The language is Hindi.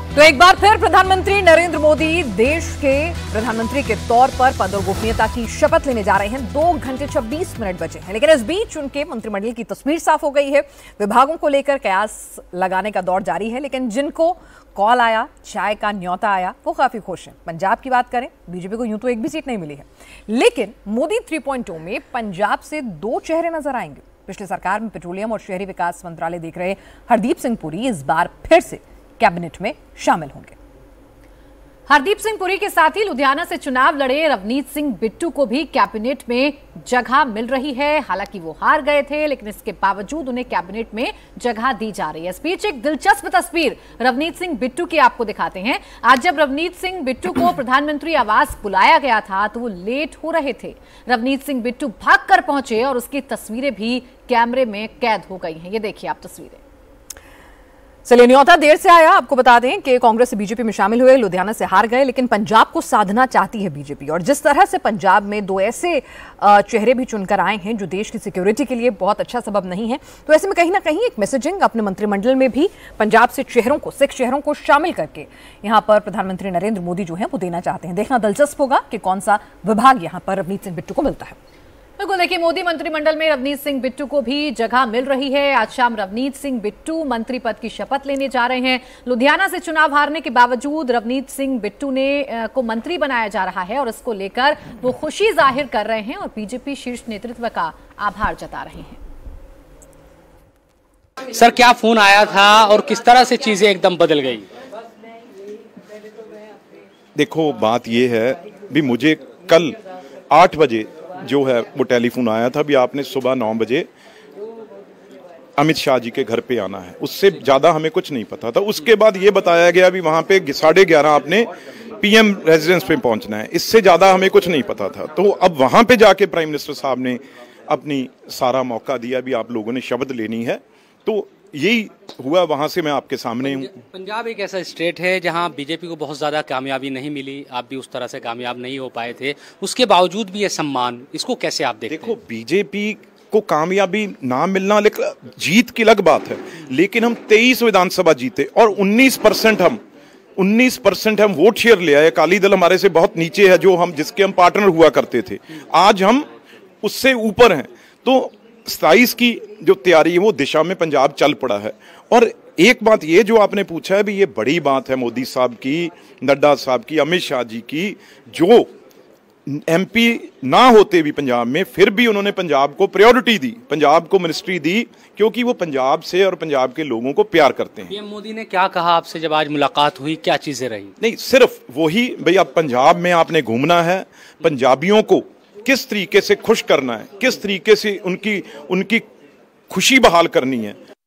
तो एक बार फिर प्रधानमंत्री नरेंद्र मोदी देश के प्रधानमंत्री के तौर पर पद और गोपनीयता की शपथ लेने जा रहे हैं। 2 घंटे 26 मिनट बचे हैं, लेकिन इस बीच उनके मंत्रिमंडल की तस्वीर साफ हो गई है। विभागों को लेकर कयास लगाने का दौर जारी है, लेकिन जिनको कॉल आया, चाय का न्योता आया, वो काफी खुश हैं। पंजाब की बात करें, बीजेपी को यूं तो एक भी सीट नहीं मिली है, लेकिन मोदी 3.0 में पंजाब से 2 चेहरे नजर आएंगे। पिछली सरकार में पेट्रोलियम और शहरी विकास मंत्रालय देख रहे हरदीप सिंह पुरी इस बार फिर से कैबिनेट में शामिल होंगे। हरदीप सिंह पुरी के साथ ही लुधियाना से चुनाव लड़े रवनीत सिंह बिट्टू को भी कैबिनेट में जगह मिल रही है। हालांकि वो हार गए थे, लेकिन इसके बावजूद उन्हें कैबिनेट में जगह दी जा रही है। इस बीच एक दिलचस्प तस्वीर रवनीत सिंह बिट्टू की आपको दिखाते हैं। आज जब रवनीत सिंह बिट्टू को प्रधानमंत्री आवास बुलाया गया था तो वो लेट हो रहे थे। रवनीत सिंह बिट्टू भागकर पहुंचे और उसकी तस्वीरें भी कैमरे में कैद हो गई हैं। ये देखिए आप तस्वीरें। चलिए, न्योता देर से आया। आपको बता दें कि कांग्रेस से बीजेपी में शामिल हुए, लुधियाना से हार गए, लेकिन पंजाब को साधना चाहती है बीजेपी। और जिस तरह से पंजाब में 2 ऐसे चेहरे भी चुनकर आए हैं जो देश की सिक्योरिटी के लिए बहुत अच्छा सबब नहीं है, तो ऐसे में कहीं ना कहीं एक मैसेजिंग अपने मंत्रिमंडल में भी पंजाब से सिख चेहरों को शामिल करके यहां पर प्रधानमंत्री नरेंद्र मोदी जो है वो देना चाहते हैं। देखना दिलचस्प होगा कि कौन सा विभाग यहां पर रवनीत सिंह बिट्टू को मिलता है। बिल्कुल, देखिए, मोदी मंत्रिमंडल में रवनीत सिंह बिट्टू को भी जगह मिल रही है। आज शाम रवनीत सिंह बिट्टू मंत्री पद की शपथ लेने जा रहे हैं। लुधियाना से चुनाव हारने के बावजूद रवनीत सिंह बिट्टू को मंत्री बनाया जा रहा है और इसको लेकर वो खुशी जाहिर कर रहे हैं और बीजेपी शीर्ष नेतृत्व का आभार जता रहे हैं। सर, क्या फोन आया था और किस तरह से चीजें एकदम बदल गई? देखो, बात ये है भी मुझे कल 8 बजे जो है वो टेलीफोन आया था भी आपने सुबह 9 बजे अमित शाह जी के घर पे आना है। उससे ज्यादा हमें कुछ नहीं पता था। उसके बाद ये बताया गया भी वहां पे 11:30 आपने पीएम रेजिडेंस पे पहुंचना है। इससे ज्यादा हमें कुछ नहीं पता था। तो अब वहां पे जाके प्राइम मिनिस्टर साहब ने अपनी सारा मौका दिया भी आप लोगों ने शपथ लेनी है। तो यही हुआ, वहां से मैं आपके सामने हूँ। पंजाब एक ऐसा स्टेट है जहां बीजेपी को बहुत ज्यादा कामयाबी नहीं मिली, आप भी उस तरह से कामयाब नहीं हो पाए थे, उसके बावजूद भी ये सम्मान, इसको कैसे आप देखते हैं? देखो, बीजेपी को कामयाबी ना मिलना लेकिन जीत की अलग बात है, लेकिन हम 23 विधानसभा जीते और 19% हम वोट शेयर ले आए। अकाली दल हमारे से बहुत नीचे है, जो हम जिसके हम पार्टनर हुआ करते थे, आज हम उससे ऊपर हैं। तो 27 की जो तैयारी है वो दिशा में पंजाब चल पड़ा है। और एक बात ये जो आपने पूछा है भी, ये बड़ी बात है मोदी साहब की, नड्डा साहब की, अमित शाह जी की, जो एमपी ना होते भी पंजाब में फिर भी उन्होंने पंजाब को प्रायोरिटी दी, पंजाब को मिनिस्ट्री दी, क्योंकि वो पंजाब से और पंजाब के लोगों को प्यार करते हैं। पीएम मोदी ने क्या कहा आपसे जब आज मुलाकात हुई, क्या चीजें रही? नहीं, सिर्फ वही भाई, अब पंजाब में आपने घूमना है, पंजाबियों को किस तरीके से खुश करना है, किस तरीके से उनकी खुशी बहाल करनी है,